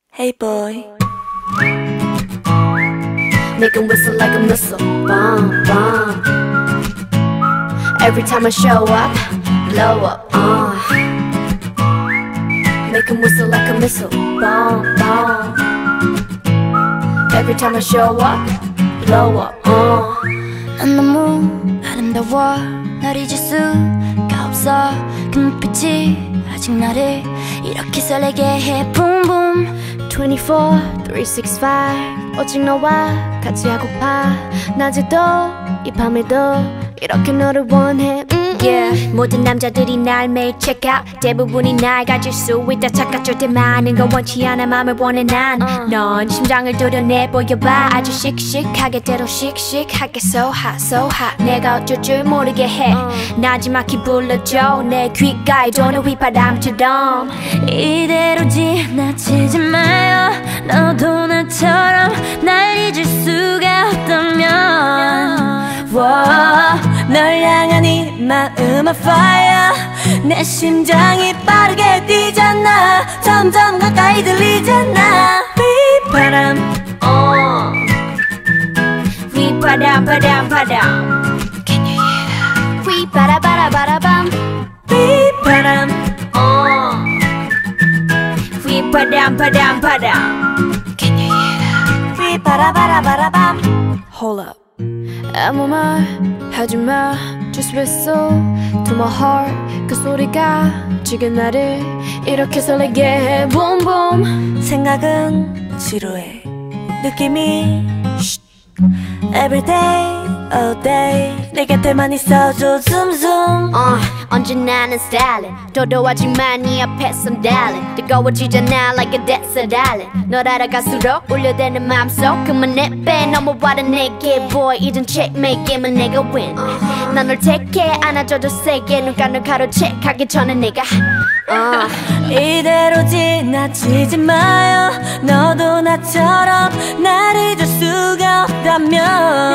Hey boy, make him whistle like a missile, bomb, bomb. Every time I show up, blow up, make him whistle like a missile, bomb, bomb. Every time I show up, blow up, 난 너무 아름다워 널 잊을 수가 없어 그 눈빛이 아직 나를 이렇게 설레게 해 Boom boom 24, 365 오직 너와 같이 하고파 낮에도 이 밤에도 이렇게 너를 원해 yeah. 모든 남자들이 날 매일 check out 대부분이 날 가질 수 있다 착각 절대 많은 건 원치 않아 맘을 원해 난 넌 심장을 도려내 보여봐 아주 씩씩하게 때로 씩씩하게 so hot so hot 내가 어쩔 줄 모르게 해 나지막히 불러줘 내 귓가에 도는 휘바람처럼 이대로 지나치지 마요 너도 나처럼 날 잊을 수가 없다면 널 향한 이 마음은 fire 내 심장이 빠르게 뛰잖아 점점 가까이 들리잖아 휘바람 휘바람 바람 바람 Can you hear that? 휘바라바라바라밤 휘바람 휘바람 바람 바람 Can you hear that? 휘바라바라바라밤 Hold up 아무 말 하지마 Just whistle to my heart 그 소리가 지금 나를 이렇게 설레게 해 Boom boom 생각은 지루해 느낌이 Every day, all day 내 곁에만 있어줘 zoom zoom 언제나 난 styling 도도하지만 네 앞에선 darling 뜨거워지잖아 like a desert island 널 알아갈수록 울려대는 맘속 그만 내빼 넘어와라 내게 boy 이젠 checkmate 게임은 내가 win 난 널 택해 안아줘도 세게 눈 가로채 가기 전에 내가 이대로 지나치지 마요 너도 나처럼 날 잊을 수가 없다면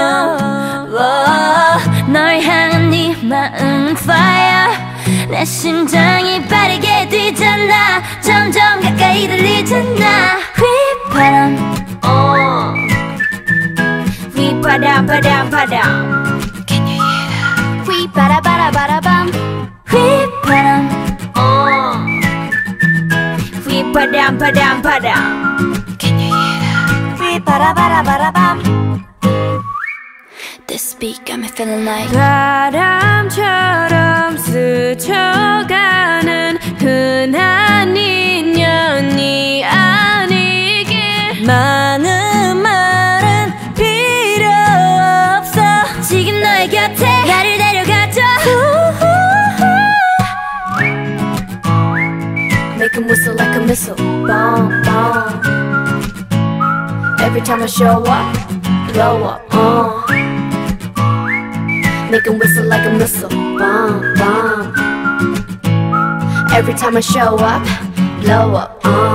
널 향한 네 마음은 fire 내 심장이 빠르게 뛰잖아 점점 가까이 들리잖아 휘바람 휘바람 바람 바람 Can you hear that? 휘바라바라바라밤 휘바람 휘바람 바람 바람 Can you hear that? 휘바라바라바라밤 This beat got me feeling like 바람처럼 스쳐가는 흔한 인연이 아니길 많은 말은 필요 없어 지금 너의 곁에 나를 데려가줘 Make him whistle like a missile Bomb, bomb Every time I show up Blow up, Make him whistle like a missile Bomb, bomb Every time I show up Blow up,